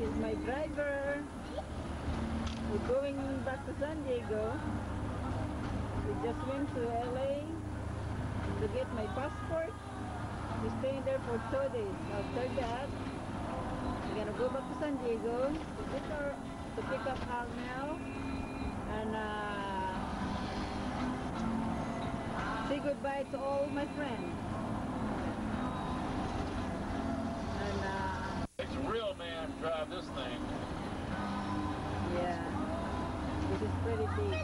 is my driver. We're going back to San Diego. We just went to LA to get my passport. We're staying there for 2 days. After that, we're gonna go back to San Diego to pick up Arnel and say goodbye to all my friends. And it's a real man drive this thing. yeah, this is pretty big.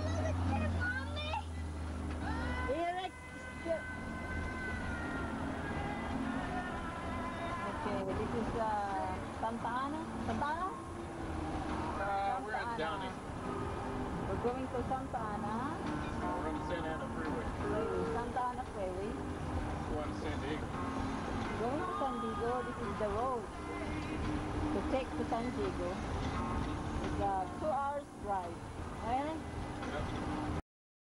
Eric, okay, this is Santa Ana. Santa Ana? We're in Downey. We're going to Santa Ana. We're on the Santa Ana Freeway. Santa Ana Freeway. Going to San Diego. Going to San Diego, this is the road to take to San Diego. It's a 2 hours drive. Eh? Yep.